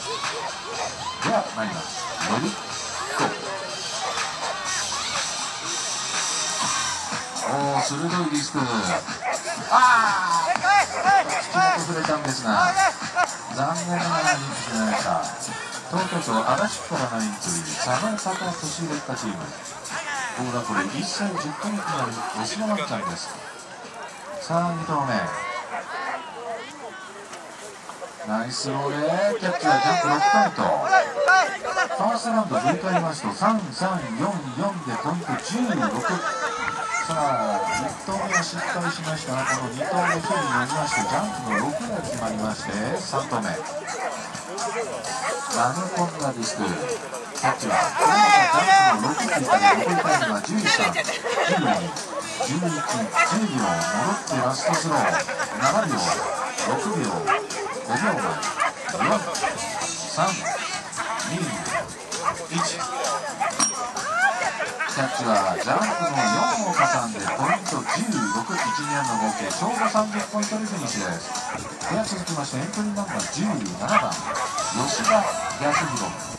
では参ります。レディーゴー。おお、鋭いディスク。ああ、口元触れたんですが、残念ながらになってしまいました。東京都足立区からのエントリー、佐野高俊劣化チーム。僕がこれ1歳10ヶ月になるオスのワンちゃんです。さあ、2投目。ナイスローでキャッチはジャンプ6ポイント。ファーストラウンド振り返りますと3、3、4、4でポイント16。さあ、1投目は失敗しましたが、この2投目フィルに乗りましてジャンプの6が決まりまして3投目。投げ込んだディスク。キャッチはジャンプの6ついたで残りタイムは13、12、11、10秒戻ってラストスロー7秒、6秒、5秒前、4、3、2、1。キャッチはジャンプの4を加算でポイント16、1、2安の合計ちょうど30ポイントでフィニッシュです。では続きましてエントリーナンバー17番吉田康弘。